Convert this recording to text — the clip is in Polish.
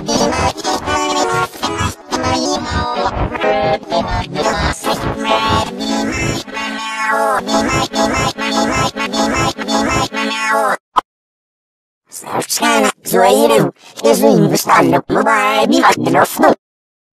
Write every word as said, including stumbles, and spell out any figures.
Sounds kind of zoeiro. Resumindo, está no mobile, me